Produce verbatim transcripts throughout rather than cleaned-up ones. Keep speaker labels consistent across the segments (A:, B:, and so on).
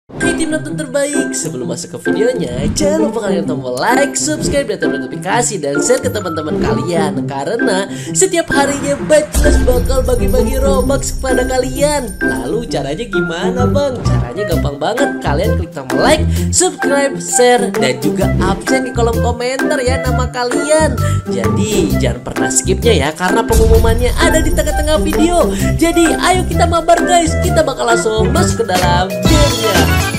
A: Hai tim nonton terbaik, sebelum masuk ke videonya jangan lupa kalian tombol like, subscribe, dan tombol notifikasi dan share ke teman-teman kalian. Karena setiap harinya Bachelors bakal bagi-bagi Robux kepada kalian. Lalu caranya gimana bang? Caranya gampang banget, kalian klik tombol like, subscribe, share, dan juga absen di kolom komentar ya nama kalian. Jadi jangan pernah skipnya ya, karena pengumumannya ada di tengah-tengah video. Jadi ayo kita mabar guys, kita bakal langsung masuk ke dalam gamenya.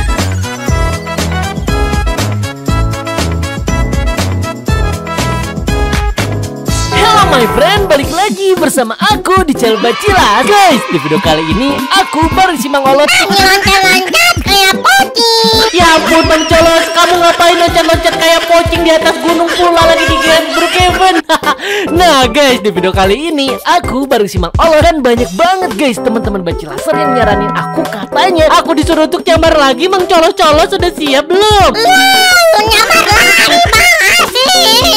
A: My friend, balik lagi bersama aku di channel Bachelors. Guys, di video kali ini aku bareng si Mang Olot
B: loncat-loncat kayak pocing.
A: Ya ampun Bang Colos, kamu ngapain loncat-loncat kayak pocing di atas gunung pula lagi di Grand Brookhaven? Nah guys, di video kali ini aku bareng si Mang Olot. Dan banyak banget guys teman-teman Bachelors yang nyaranin aku, katanya aku disuruh untuk nyamar lagi. Mang Colos-Colos sudah siap belum?
B: Wow, nyamar lagi bang sih.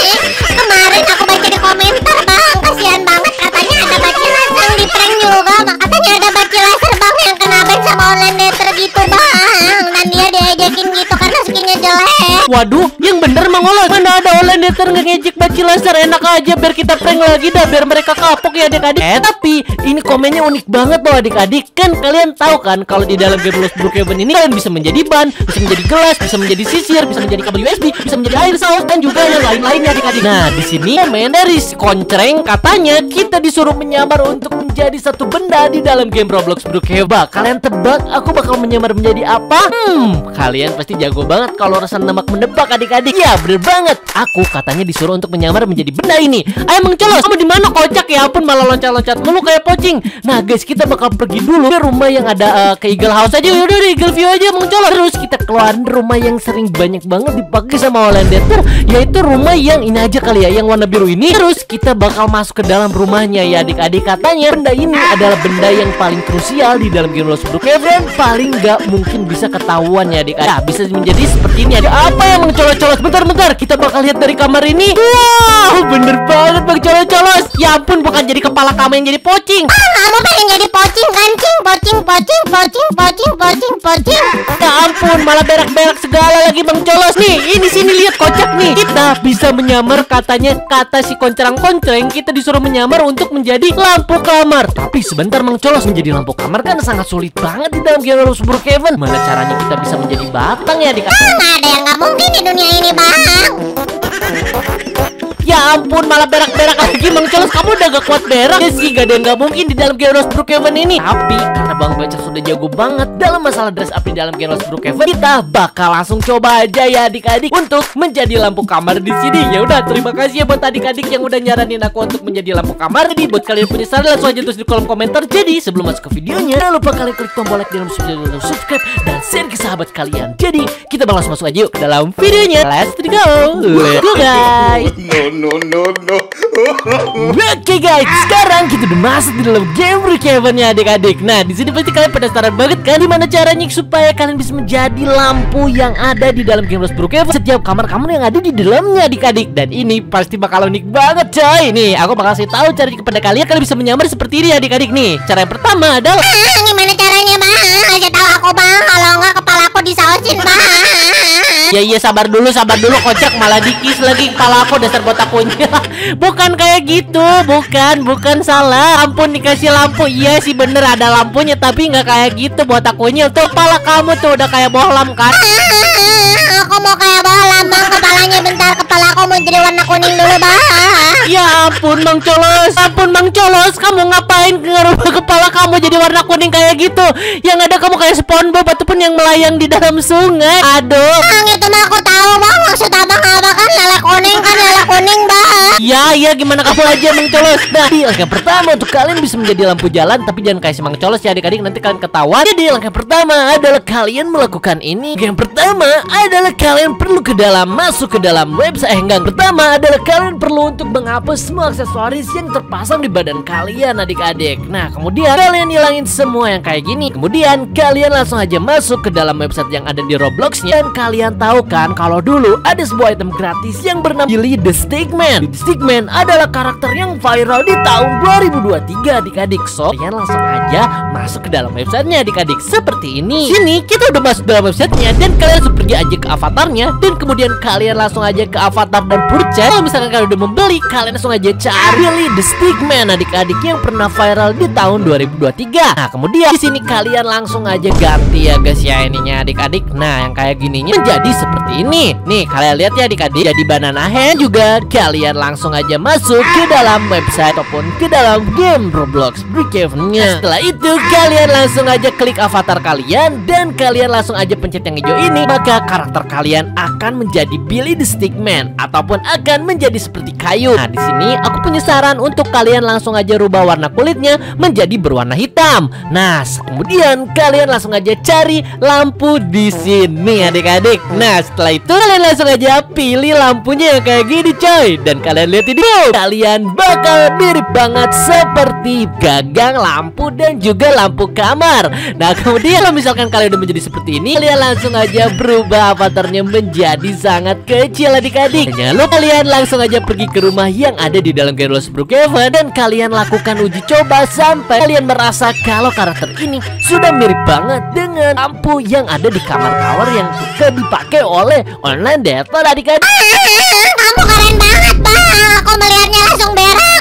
B: Kemarin aku baca di komentar bang, kasihan banget katanya ada Bachelors yang di prank juga bang. Katanya ada Bachelors bang yang kena ban sama online dater gitu bang, dan dia diajakin gitu karena skinnya jelek.
A: Waduh, yang bener Mang Olot, mana ada online dater ngejek Bachelors. Enak aja, biar kita prank lagi dah, biar mereka kapok ya adik-adik. Eh tapi ini komennya unik banget loh adik-adik. Kan kalian tahu kan kalau di dalam game Lost Brookhaven ini kalian bisa menjadi ban, bisa menjadi gelas, bisa menjadi sisir, bisa menjadi kabel U S B, bisa menjadi air saus, dan juga yang lain-lainnya adik-adik. Nah di sini komen dari si Koncreng, katanya kita disuruh menyamar untuk menjadi satu benda di dalam game Roblox Brookhaven. Kalian tebak aku bakal menyamar menjadi apa? Hmm, kalian pasti jago banget kalau urusan nebak menebak adik-adik. Ya bener banget, aku katanya disuruh untuk menyamar menjadi benda ini. Ayo Mang Colos, kamu di mana kocak ya ampun, malah loncat-loncat mulu kayak pocing. Nah guys, kita bakal pergi dulu ke rumah yang ada uh, ke Eagle House aja. Yaudah deh, Eagle View aja Mang Colos. Terus kita keluarin rumah yang sering banyak banget dipakai sama online dater, yaitu rumah yang ini aja kali ya, yang warna biru ini. Terus kita bakal masuk ke dalam rumahnya ya adik-adik. Katanya benda ini adalah benda yang paling krusial di dalam game Lost Brookhaven, paling nggak mungkin bisa ketahuan ya adik-adik. Nah, bisa menjadi seperti ini. Ada apa yang Mang Colos-Colos? Bentar-bentar, kita bakal lihat dari kamar ini. Wow, bener banget Bang Colos-Colos. Ya ampun, bukan jadi kepala kamu yang jadi pocing.
B: Ah, kamu pengen jadi pocing kan cing? Pocing, pocing, pocing, pocing, pocing, pocing.
A: Ya ampun, malah berak-berak segala lagi Bang Colos. Nih, ini sini lihat kocak nih. Kita bisa menyamar, katanya kata si Koncerang-Koncereng, kita disuruh menyamar untuk menjadi lampu kamar. Tapi sebentar Mang Colos, menjadi lampu kamar kan sangat sulit banget di dalam game Lost Brookhaven. Mana caranya kita bisa menjadi batang ya adik?
B: Ah, nggak ada yang nggak mungkin di dunia ini bang.
A: Ya ampun, malah berak-berak lagi Mang Colos. Kamu udah gak kuat berak ya sih, gak ada yang gak mungkin di dalam game Lost Brookhaven ini. Tapi karena Bang Baca sudah jago banget dalam masalah dress up di dalam game Lost Brookhaven, kita bakal langsung coba aja ya adik-adik untuk menjadi lampu kamar di sini. Ya udah, terima kasih ya buat adik-adik yang udah nyaranin aku untuk menjadi lampu kamar. Jadi buat kalian punya saran langsung aja tulis di kolom komentar. Jadi sebelum masuk ke videonya, jangan lupa kalian klik tombol like dan subscribe dan share ke sahabat kalian. Jadi kita bakal langsung masuk aja yuk ke dalam videonya. Let's go, let's go guys.
C: No no no.
A: Oke guys, sekarang kita udah masuk di dalam game Brookhaven ya adik-adik. Nah di sini pasti kalian penasaran banget kan, gimana caranya supaya kalian bisa menjadi lampu yang ada di dalam game Lost Brookhaven setiap kamar-kamar yang ada di dalamnya adik-adik. Dan ini pasti bakal unik banget coy. Nih aku bakal kasih tahu caranya kepada kalian, kalian bisa menyamar seperti ini adik-adik. Nih cara yang pertama adalah,
B: ah, gimana caranya bang? Aja tahu aku bang, kalau nggak kepala aku disausin bang.
A: Ya iya sabar dulu, sabar dulu kocak, malah dikis lagi kepala aku dasar botakunya. Bukan kayak gitu, bukan, bukan salah. Ampun, dikasih lampu, iya sih bener ada lampunya, tapi nggak kayak gitu botakunya. Tuh kepala kamu tuh udah kayak bohlam kan?
B: Ah, aku mau kayak bohlam bang, kepalanya bentar, kepala aku mau jadi warna kuning dulu bang.
A: Ya ampun Mang Colos, ampun Mang Colos, kamu ngapain ngerubah kepala kamu jadi warna kuning kayak gitu? Yang ada kamu kayak SpongeBob ataupun yang melayang di dalam sungai. Aduh.
B: Bang, itu mah aku tahu bang, maksud abang apa kan lele kuning kan, lele kuning bang.
A: Ya, ya gimana kamu aja Mang Colos. Nah, langkah pertama untuk kalian bisa menjadi lampu jalan, tapi jangan kayak si Mang Colos ya adik-adik, nanti kalian ketahuan. Jadi langkah pertama adalah kalian melakukan ini. Yang pertama adalah kalian perlu ke dalam masuk ke dalam website. Eh, enggak, pertama adalah kalian perlu untuk menghapus semua aksesoris yang terpasang di badan kalian adik-adik. Nah, kemudian kalian hilangin semua yang kayak gini. Kemudian kalian langsung aja masuk ke dalam website yang ada di Robloxnya. Dan kalian tahu kan kalau dulu ada sebuah item gratis yang bernama Billy the Stickman. The Stickman adalah karakter yang viral di tahun dua ribu dua puluh tiga adik-adik. So, kalian langsung aja masuk ke dalam websitenya adik-adik seperti ini. Sini kita udah masuk dalam websitenya dan kalian langsung pergi aja ke avatarnya. Dan kemudian kalian langsung aja ke avatar dan purchase. Kalau misalkan kalian udah membeli, kalian langsung aja cari Billy the Stickman adik-adik yang pernah viral di tahun dua ribu dua puluh tiga. Nah, kemudian di sini kalian langsung aja ganti ya guys ya ininya adik-adik. Nah, yang kayak gininya menjadi seperti ini. Nih, kalian lihat ya adik-adik, jadi banana hand juga. Kalian langsung aja masuk ke dalam website ataupun ke dalam game Roblox Brookhaven-nya. Setelah itu kalian langsung aja klik avatar kalian dan kalian langsung aja pencet yang hijau ini, maka karakter kalian akan menjadi Billy the Stickman ataupun akan menjadi seperti kayu. Nah, di sini aku punya saran untuk kalian langsung aja rubah warna kulitnya menjadi berwarna hitam. Nah, kemudian kalian langsung aja cari lampu di sini adik-adik. Nah, setelah itu kalian langsung aja pilih lampunya yang kayak gini coy. Dan kalian lihat ini, kalian bakal mirip banget seperti gagang lampu dan juga lampu kamar. Nah, kemudian kalau misalkan kalian udah menjadi seperti ini, kalian langsung aja berubah avatarnya menjadi sangat kecil adik-adik. Dan jangan lupa kalian langsung aja pergi ke rumah yang ada di dalam game Roblox Brookhaven dan kalian lakukan uji coba sampai kalian merasa kalau karakter ini sudah mirip banget dengan lampu yang ada di kamar-kamar yang suka dipakai oleh online dater adik-adik.
B: Kamu keren banget bang, aku melihatnya langsung berak.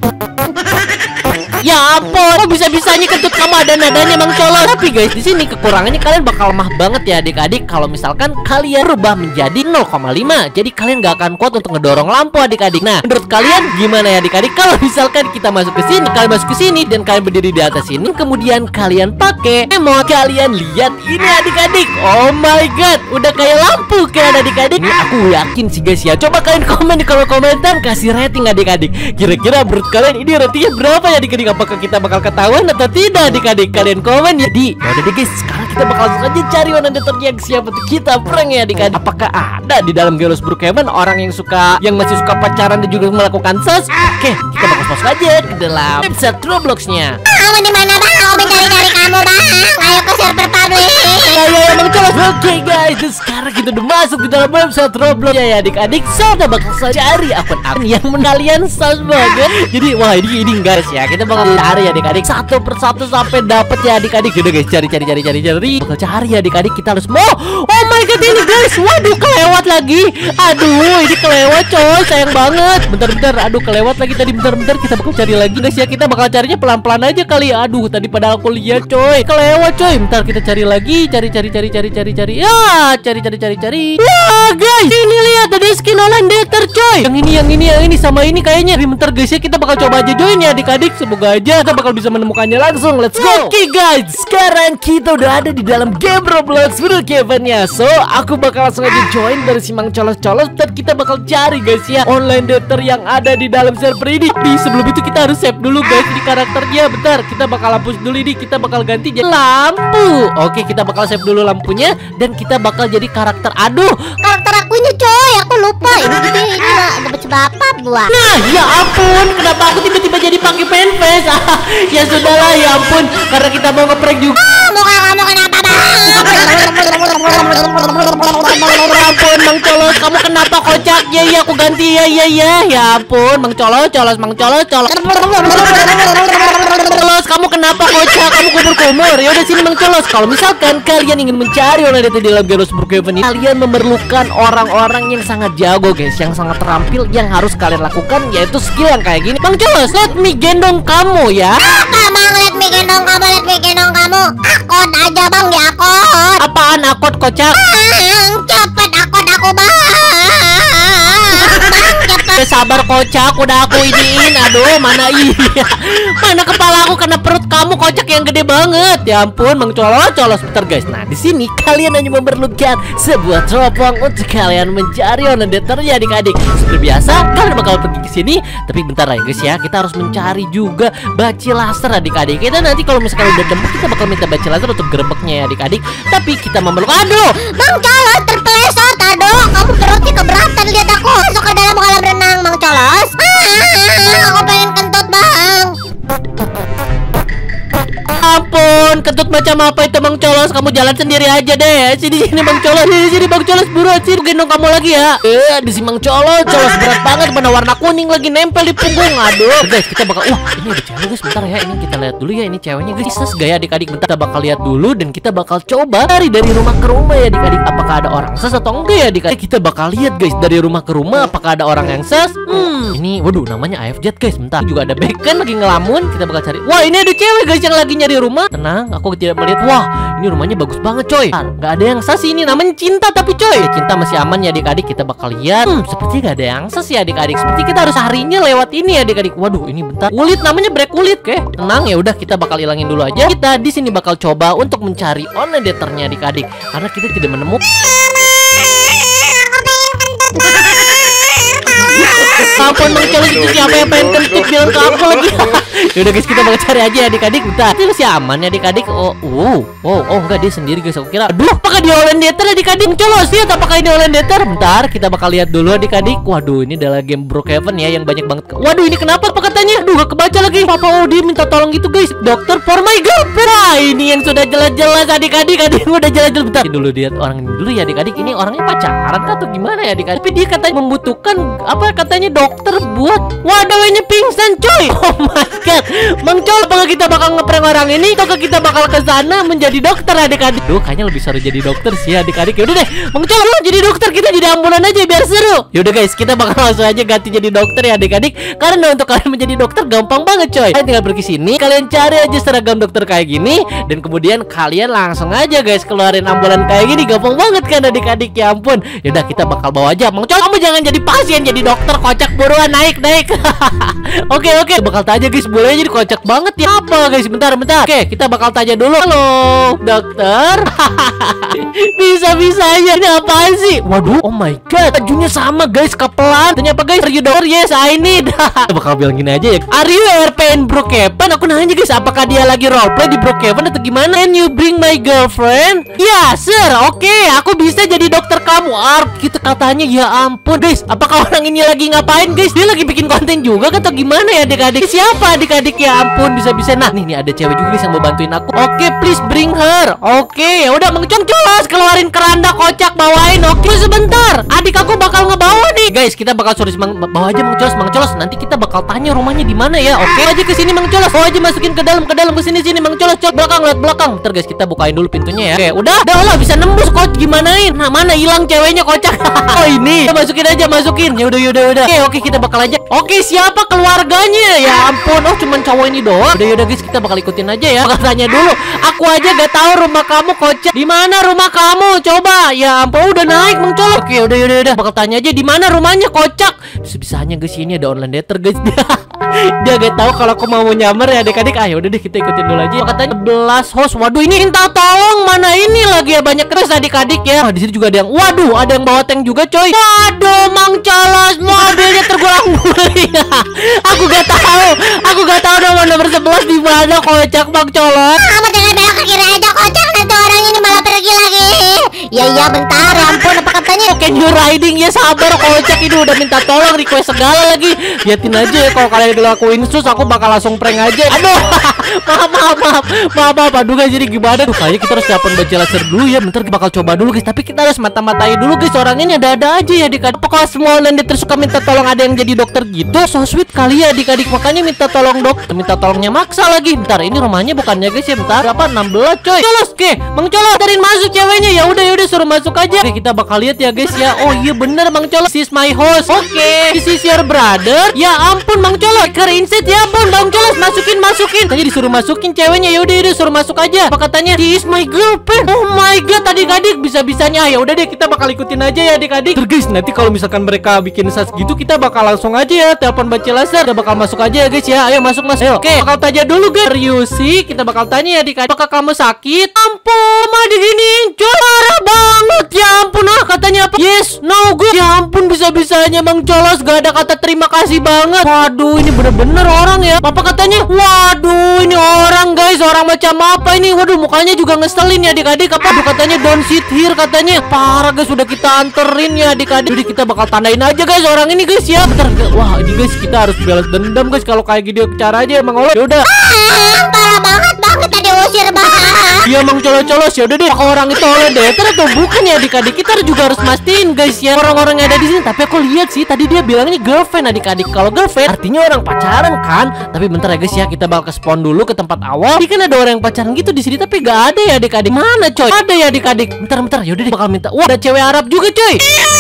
A: Ya ampun, kok bisa-bisanya kentut kamu ada nadanya Mang Colo. Tapi guys, di sini kekurangannya kalian bakal lemah banget ya adik-adik kalau misalkan kalian rubah menjadi nol koma lima. Jadi kalian gak akan kuat untuk ngedorong lampu adik-adik. Nah, menurut kalian gimana ya adik-adik kalau misalkan kita masuk ke sini, kalian masuk ke sini dan kalian berdiri di atas ini, kemudian kalian pakai emot. Kalian lihat ini adik-adik. Oh my god, udah kayak lampu kan adik-adik. Ini aku yakin sih guys ya. Coba kalian komen di kolom komentar, kasih rating adik-adik. Kira-kira menurut kalian ini ratingnya berapa ya adik-adik? Apakah kita bakal ketahuan atau tidak adik-adik? Kalian komen ya. Di yaudah deh guys, sekarang kita bakal langsung aja cari online dater yang siap untuk kita prank ya adik-adik. Apakah ada di dalam game Roblox Brookhaven orang yang suka yang masih suka pacaran dan juga melakukan sus? Oke, kita bakal masuk aja ke dalam website Robloxnya.
B: Kamu di mana bang? Aku mencari-cari kamu bang. Ayo ke server publik.
A: Ayo emang coba. Oke guys, dan sekarang kita udah masuk di dalam website Roblox ya adik-adik. So, kita bakal cari akun-akun yang kalian sus banget. Jadi wah ini ini guys ya, kita bakal cari adik-adik satu persatu sampai dapet ya adik-adik. Udah guys, cari cari cari cari cari. Bakal cari adik-adik, kita harus mau. Oh my god ini guys, waduh kelewat lagi. Aduh ini kelewat coy, sayang banget. Bentar-bentar, aduh kelewat lagi tadi. Bentar-bentar kita bakal cari lagi guys ya. Kita bakal carinya pelan-pelan aja kali. Aduh tadi pada aku lihat coy, kelewat coy. Bentar kita cari lagi, cari cari cari cari cari cari. Ya, cari cari cari cari. Wah guys, ini lihat ada skin online dater coy. Yang ini yang ini yang ini sama ini kayaknya. Bentar guys ya, kita bakal coba aja join ya adik-adik. Semoga aja kita bakal bisa menemukannya langsung. Let's go. Oke okay, guys, sekarang kita udah ada di dalam game Roblox Brookhaven-nya. So, aku bakal langsung aja join dari si Mang Colos-Colos dan kita bakal cari guys ya online dater yang ada di dalam server ini. Di sebelum itu kita harus save dulu guys di karakternya. Bentar, kita bakal hapus dulu ini. Kita bakal ganti jadi lampu. Oke, kita bakal save dulu lampunya dan kita bakal jadi karakter. Aduh,
B: karakter akunya coy, aku lupa. Ini gede, ini lah dapat seberapa buah.
A: Nah, ya ampun, kenapa aku tiba-tiba jadi pakai fanface? Ya sudahlah, ya ampun, karena kita mau ngeprank juga.
B: Ah, muka kamu kenapa bang?
A: Ya ampun, Mang Colos, kamu kenapa kocak? Ya ya, aku ganti ya ya ya. Ya ampun, Mang Colos, Colos, Mang Colos, Colos. Colos, kamu kenapa kocak? Kamu kumur-kumur. Ya udah sini Mang Colos. Kalau misalkan kalian ingin mencari online dater di dalam game Roblox Brookhaven ini, kalian memerlukan orang-orang yang sangat jago guys, yang sangat terampil. Yang harus kalian lakukan yaitu skill yang kayak gini. Mang Colos, let me gendong kamu ya.
B: Apa bang, let me gendong kamu, let me gendong kamu. Akun aja bang, di akun.
A: Apaan akun kocak?
B: Bang, cepet akun aku bang. Bang, cepet.
A: Ya sabar kocak, udah aku iniin. Aduh, mana iya? Mana kepala aku kena perut kamu kocak yang gede banget. Ya ampun, Mang Colos, Colos bentar guys. Nah, di sini kalian hanya memerlukan sebuah teropong untuk kalian mencari online dater ya adik-adik. Seperti biasa, kalian bakal pergi ke sini. Tapi bentar lah guys ya, kita harus mencari juga baci laser adik-adik. Kita nanti kalau misalkan udah nemu, kita bakal minta baci laser untuk gerebeknya ya adik-adik. Tapi kita memerlukan, aduh,
B: Mang Colos terpeleset. Aduh, kamu perutnya keberatan lihat aku. Masuk ke dalam kolam renang, Mang Colos. Ah, aku pengen kentut, Bang.
A: Ampun, kentut macam apa itu Bang Colos? Kamu jalan sendiri aja deh. Sini sini Bang Colos, sini sini Bang Colos, buruan sini gendong kamu lagi ya. Eh, di si Bang Colos, Colos berat banget, mana warna kuning lagi nempel di punggung. Aduh, guys, kita bakal wah, ini ada cewek guys, bentar ya. Ini kita lihat dulu ya, ini ceweknya guys. Ses gaya adik-adik, bentar kita bakal lihat dulu dan kita bakal coba dari dari rumah ke rumah ya adik-adik. Apakah ada orang ses atau enggak ya adik-adik? Kita bakal lihat guys dari rumah ke rumah apakah ada orang yang ses. Hmm, ini waduh namanya A F J guys. Bentar, juga ada Bacon lagi ngelamun. Kita bakal cari. Wah, ini ada cewek guys yang lagi nyari rumah. Tenang, aku tidak melihat. Wah, ini rumahnya bagus banget coy. Nggak ada yang sas ini, namanya Cinta tapi coy. Ya, Cinta masih aman ya adik-adik. Kita bakal lihat. Hmm, seperti nggak ada yang sas ya adik-adik. Seperti kita harus harinya lewat ini ya adik-adik. Waduh, ini bentar. Kulit namanya break kulit, oke. Tenang ya, udah kita bakal hilangin dulu aja. Kita di sini bakal coba untuk mencari online daternya adik-adik. Karena kita tidak menemukan. Ampun Bang Colos, itu siapa yang pengen kentut bilang ke aku lagi. Yaudah guys, kita bakal cari aja adik-adik. Bentar, itu masih aman ya adik-adik. Oh, uh, oh, oh enggak, dia sendiri guys. Aku kira, aduh, apakah dia online dater adik-adik? Bang Colos, lihat apakah ini online dater? Bentar, kita bakal lihat dulu adik-adik. Waduh, ini adalah game Brookhaven ya, yang banyak banget. Waduh, ini kenapa apa katanya? Aduh, gak kebaca lagi. Papa oh, dia minta tolong gitu guys. Dokter for my girlfriend. Ah, ini yang sudah jelas-jelas adik-adik. Adik udah jelas-jelas. Bentar, dulu lihat orang ini dulu ya adik-adik. Ini orangnya pacaran atau gimana ya adik-adik? Tapi dia katanya membutuhkan apa katanya dokter buat wadahnya pingsan coy. Oh my god, Bang Colos, apakah kita bakal ngeprank orang ini atau kita bakal ke sana menjadi dokter adik-adik? Duh, kayaknya lebih seru jadi dokter sih adik-adik. Yaudah deh, Bang Colos jadi dokter, kita jadi ambulan aja biar seru. Yaudah guys, kita bakal langsung aja ganti jadi dokter ya adik-adik. Karena untuk kalian menjadi dokter gampang banget coy. Kalian tinggal pergi sini, kalian cari aja seragam dokter kayak gini, dan kemudian kalian langsung aja guys keluarin ambulan kayak gini. Gampang banget kan adik-adik, ya ampun. Yaudah, kita bakal bawa aja. Bang Colos, kamu jangan jadi pasien, jadi dokter. Kocak, buruan naik naik. Oke oke, bakal tanya guys, boleh jadi kocak banget ya. Apa guys, bentar bentar. Oke, kita bakal tanya dulu. Halo dokter. Bisa-bisanya ini apaan sih? Waduh, oh my god, bajunya sama guys, kapelan. Tanya apa guys? Are you doctor? Yes, I need. Kita bakal bilang gini aja ya. Are you R P in Brookhaven? Aku nanya guys, apakah dia lagi roleplay di Brookhaven atau gimana? Can you bring my girlfriend? Ya, sir. Oke, aku bisa jadi dokter kamu. Arp, kita katanya. Ya ampun guys, apakah orang ini lagi ngapain guys? Dia lagi bikin konten juga atau gimana ya adik-adik? Siapa adik-adik? Ya ampun, bisa-bisa. Nah, nih nih ada cewek juga guys yang mau bantuin aku. Oke, please bring her. Oke, ya udah Bang Colos, keluarin keranda kocak, bawain. Oke, sebentar. Adik aku bakal ngebawa nih. Guys, kita bakal suruh Bang bawa aja Bang Colos, Bang Colos. Nanti kita bakal tanya rumahnya di mana ya. Oke, aja ke sini Bang Colos. Bawa aja masukin ke dalam, ke dalam ke sini sini Bang Colos. Cok belakang, lihat belakang. Ntar guys, kita bukain dulu pintunya ya. Oke, udah. Udah lah, bisa nembus kok. Gimanain? Nah, mana hilang ceweknya kocak. Oh, ini. Kita masukin aja, masukin. Ya udah, udah, udah. Oke, oke, kita bakal aja. Oke, siapa keluarganya? Ya ampun, oh cuman cowok ini doang. Udah, yaudah guys, kita bakal ikutin aja ya. Bakal tanya dulu. Aku aja gak tahu rumah kamu kocak. Di mana rumah kamu? Coba. Ya ampun, udah naik Bang Colos. Oke, udah, udah, udah. Bakal tanya aja di mana rumahnya kocak. Bisa-bisanya guys, ini ada online dater guys. Dia gak tahu kalau aku mau nyamar ya adik-adik. Ah, yaudah deh, kita ikutin dulu aja. Katanya sebelas host. Waduh, ini minta tolong. Mana ini lagi ya, banyak terus adik-adik ya. Nah, di sini juga ada yang waduh, ada yang bawa tank juga coy. Waduh, Bang Colos, mobilnya terguling-guling. Aku gak tahu. Aku gak tahu nomor nomor sebelas di mana kocak Bang Colos.
B: Kamu jangan belok ke kiri aja kocak, nanti orang ini malah pergi lagi. Ya iya bentar, ya ampun, apa katanya?
A: Can you riding? Ya sabar kocak, ini udah minta tolong, request segala lagi. Liatin aja ya, kalau kalian dilakuin sus, aku bakal langsung prank aja. Aduh, maaf maaf maaf maaf maaf. Aduh guys, jadi gimana? Duh, kayaknya kita harus siapin baju laser dulu ya. Bentar kita bakal coba dulu guys, tapi kita harus mata-matai dulu guys. Orangnya ini ada-ada aja ya adik-adik. Apakah semua online dater suka minta tolong ada yang jadi dokter gitu? So sweet kali ya adik-adik, makanya minta tolong dokter. Minta tolongnya maksa lagi. Bentar, ini rumahnya bukannya guys ya. Bentar, berapa? enam belas coy. Colos, oke, Bang Colos, tarin masuk ceweknya. Ya udah, ya udah, suruh masuk aja. Oke, kita bakal lihat ya guys ya. Oh iya bener Bang Colos, this is my host. Oke, this is your brother. Ya ampun Bang Colos, ke insert ya ampun Bang Colos, masukin masukin. Tadi disuruh masukin ceweknya. Ya udah, udah suruh masuk aja. Apa katanya? She is my girlfriend. Oh my god, adik-adik, bisa-bisanya. Ya udah deh, kita bakal ikutin aja ya adik-adik. Terus guys, nanti kalau misalkan mereka bikin sas gitu, kita bakal langsung aja ya telepon baca laser. Kita bakal masuk aja ya guys ya. Ayo masuk mas. Ayo. Oke, bakal tanya dulu guys. Ryusi, kita bakal tanya ya adik-adik, apakah kamu sakit? Ampun, mah diginiin. Parah banget. Ya ampun, ah katanya apa? Yes, no good. Ya ampun, bisa-bisanya Mang Colos gak ada kata terima kasih banget. Waduh, ini bener-bener orang ya. Apa katanya? Waduh, ini orang guys. Orang macam apa ini? Waduh, mukanya juga ngeselin ya adik-adik. Apa tuh katanya don't sit here katanya. Parah guys, sudah kita anterin ya adik-adik. Jadi kita bakal tandain aja guys orang ini guys ya. Bentar, wah ini guys kita harus balas dendam guys kalau kayak gini caranya Mang Olo. Yaudah.
B: Ah, parah banget banget tadi usir bang.
A: Iya Mang Colos-colos, ya udah deh. Orang itu oleh Deter atau bukan ya adik-adik? Kita juga harus mastiin guys ya orang-orang yang ada di sini. Tapi aku lihat sih tadi dia bilangnya girlfriend adik-adik. Kalau girlfriend artinya orang pacaran kan? Tapi bentar ya guys ya, kita bakal ke spawn dulu ke tempat awal. Ini kan ada orang yang pacaran gitu di sini tapi gak ada ya adik-adik. Mana coy? Ada ya adik-adik. Bentar-bentar, yaudah deh bakal minta. Wah, ada cewek Arab juga coy.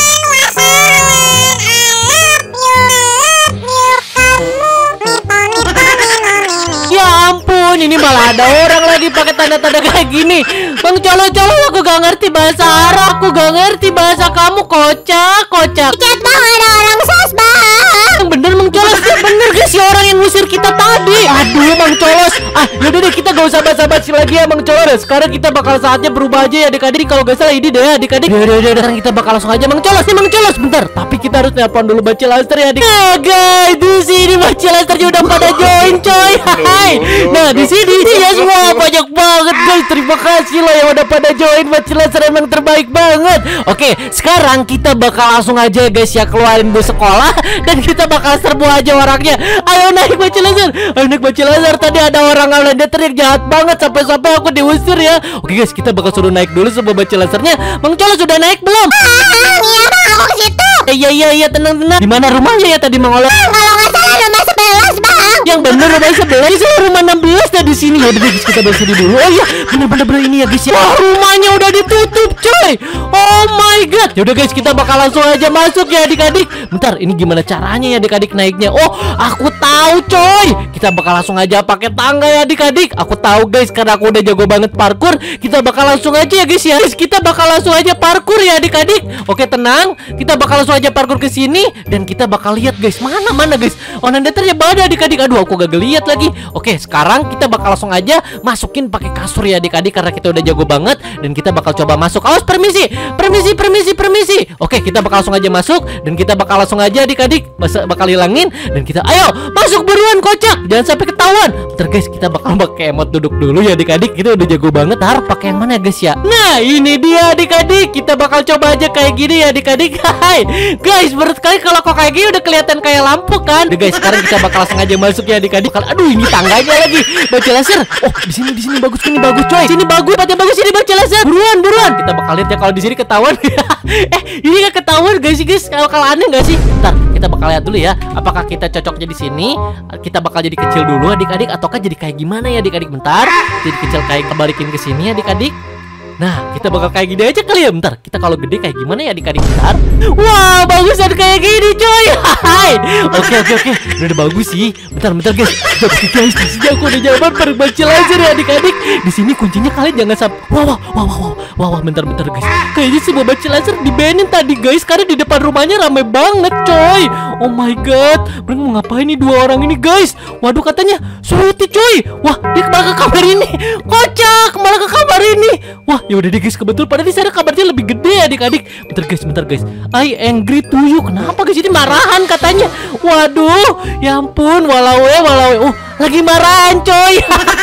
A: Ya ampun, ini malah ada orang lagi pakai tanda-tanda kayak gini. Bang Colos-colos, aku gak ngerti bahasa Arab. Aku gak ngerti bahasa kamu. Kocak, kocak.
B: Chat bang, ada orang sos bang.
A: Bener Mang Colos, ya bener guys si orang yang ngusir kita tadi. Aduh Mang Colos. Ah yaudah deh, kita gak usah basa-basi lagi ya Mang Colos. Sekarang kita bakal saatnya berubah aja ya adik-adik. Kalau gak salah ini deh ya adik-adik. Yaudah yaudah, sekarang kita bakal langsung aja Mang Colos. Nih Mang Colos, bentar. Tapi kita harus nelpon dulu Bacil Laster ya adik. Nah guys, di sini Bacil Lasternya udah pada join coy. Hai. Nah di sini ya semua banyak banget guys. Terima kasih loh yang udah pada join. Bacil Laster emang terbaik banget. Oke, sekarang kita bakal langsung aja guys ya keluarin bus sekolah dan kita bakal serbu aja orangnya. Ayo naik Bacil Laster. Ayo naik Bacil Laster. Tadi ada orang online Deter yang jahat banget sampai-sampai aku diusir ya. Oke guys, kita bakal suruh naik dulu semua Bacil Lasternya. Mang Colos sudah naik belum?
B: Bang, iya bang, aku ke situ.
A: Eh, iya iya iya, tenang tenang. Di mana rumahnya ya tadi Mang Olo?
B: Bang, kalau nggak salah rumah sebelas bang.
A: Yang bener rumah sebelah. Ini saya rumah enam belas dah di sini. Ya udah guys, kita balik sini dulu. Oh iya, bener-bener bener ini ya guys ya. Wah, rumahnya udah ditutup coy. Oh my god. Ya udah guys, kita bakal langsung aja masuk ya adik-adik. Bentar, ini gimana caranya ya adik-adik naiknya? Oh, aku tahu coy. Kita bakal langsung aja pakai tangga ya adik-adik. Aku tahu guys, karena aku udah jago banget parkour. Kita bakal langsung aja ya guys ya. Guys, kita bakal langsung aja parkour ya adik-adik. Oke, tenang. Kita bakal langsung aja parkour ke sini dan kita bakal lihat guys. Mana mana guys. Online Deternya ada adik-adik. Aduh, aku gak lihat lagi. Oke, sekarang kita bakal langsung aja masukin pakai kasur ya adik-adik karena kita udah jago banget dan kita bakal coba masuk. Awas, permisi. Permisi, permisi, permisi. Oke, kita bakal langsung aja masuk dan kita bakal langsung aja adik-adik bakal hilangin dan kita ayo masuk buruan kocak. Jangan sampai ketahuan. Bentar guys, kita bakal pakai emot duduk dulu ya adik-adik. Kita udah jago banget. Harap pakai yang mana ya guys ya? Nah, ini dia adik-adik. Kita bakal coba aja kayak gini ya adik-adik. Hai. Guys, menurut kalian kalau kok kayak gini udah kelihatan kayak lampu kan? Udah guys, sekarang kita bakal langsung aja masuk ya adik-adik. Aduh, ini tangganya lagi. Bacil Laser. Oh, di sini di sini bagus, ini bagus coy. Sini bagus, tempatnya bagus ini Bacil Laser. Buruan, buruan. Kita bakal lihat ya kalau di sini ketahuan. eh, ini gak ketahuan guys, guys. Kalau kalau aneh gak sih? Bentar, kita bakal lihat dulu ya. Apakah kita cocoknya di sini? Kita bakal jadi kecil dulu adik-adik ataukah jadi kayak gimana ya adik-adik? Bentar. Jadi kecil kayak kebalikin ke sini adik-adik. Nah, kita bakal kayak gini aja kali ya. Bentar, kita kalau gede kayak gimana ya adik-adik? Bentar. Wah, bagusan kayak gini coy. Hai. Oke, oke, oke. Udah, udah bagus sih. Bentar, bentar guys. Oke guys, di sini aku udah nyaman bareng Bacil Laser ya adik-adik. Di sini kuncinya kalian jangan sampai. Wah, wah, wah, wah, wah, wah, wah, bentar, bentar guys. Kayaknya semua Bacil Laser dibanin tadi guys karena di depan rumahnya ramai banget coy. Oh my god. Mereka mau ngapain nih dua orang ini guys? Waduh, katanya Sweety coy. Wah, dia kemana ke kamar ini? Kocak, malah ke kamar ini. Wah, ya udah deh guys, kebetulan padahal di sana kabarnya lebih gede adik-adik. Bentar guys, bentar guys. I angry to you. Kenapa guys ini marahan katanya? Waduh, ya ampun, walau ya, walau ya. Oh, lagi marahan coy.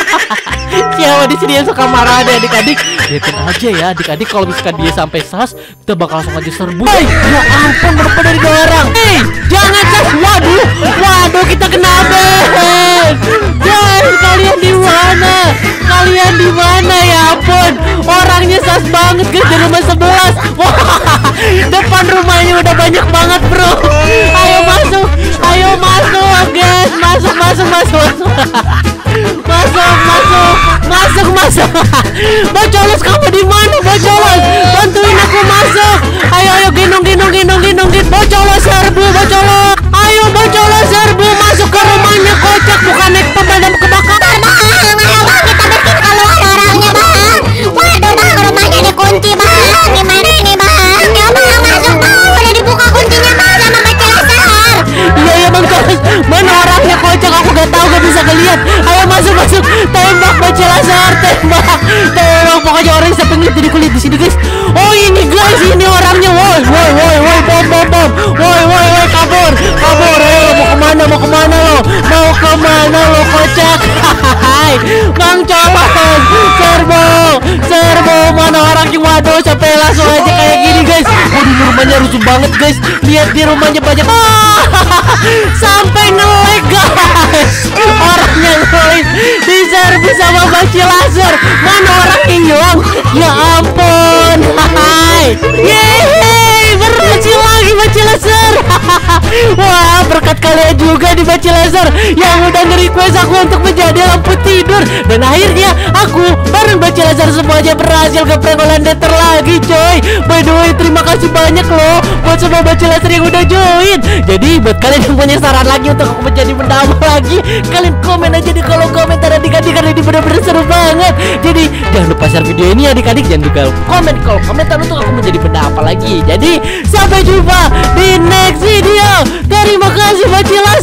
A: Siapa di sini yang suka marah deh adik-adik? Lihatin aja ya adik-adik, kalau misalkan dia sampai sas, kita bakal langsung aja serbu. Hey, ya ampun, berapa dari dua orang? Hei, jangan sas. Waduh, waduh, kita kena ban. Guys, kalian di mana? Kalian di mana ya ampun? Orangnya sas banget guys di rumah sebelas. Wah, depan rumahnya udah banyak banget bro. Ayo masuk, ayo masuk guys, masuk, masuk, masuk, masuk. Masuk, masuk, masuk, masuk. Bacolos, kamu di mana Bacolos? Bantuin aku masuk. Ayo, ayo, gendong, gendong, gendong, gendong, gendong. Bacolos serbu, Bacolos. Ayo Bacolos serbu masuk ke rumahnya kocak, bukan naik pemadam kebakaran.
B: Bang, ayo bang, kita bikin keluar orangnya bang. Waduh bang, rumahnya dikunci bang. Gimana ini bang? Ya bang, masuk bang. Udah dibuka kuncinya bang sama Bacil Laser.
A: Iya, iya bang Colos. Mana orangnya kocak? Aku gak tahu, gak bisa ngeliat. Ayo masuk, masuk. Tembak Bacil Laser, tembak, tembak. Pokoknya orang yang sampai ngeliat jadi kulit di sini guys. Oh ini guys, ini orangnya. Woi, woi, woi, woi, bom, bom, bom. Woi, rumahnya rusuh banget guys. Lihat di rumahnya banyak. Ah, sampai nge-lag guys. Orangnya nge-lag diservis sama baci laser. Mana orang hilang? Ya ampun. Hai. Yeay, berhasil lagi baci laser. Wah, berkat kalian juga di baci laser yang udah nge-request aku untuk menjadi lampu tidur. Dan akhirnya aku bareng baci laser semuanya berhasil ngeprank oleh Nether lagi coy. By the way, terima kasih banyak loh buat semua baci laser yang udah join. Jadi buat kalian yang punya saran lagi untuk aku menjadi benda apa lagi, kalian komen aja di kolom komentar adik-adik, karena ini bener-bener seru banget. Jadi jangan lupa share video ini adik-adik, jangan juga komen kolom komentar untuk aku menjadi benda apa lagi. Jadi sampai jumpa di next video. Terima kasih baci laser.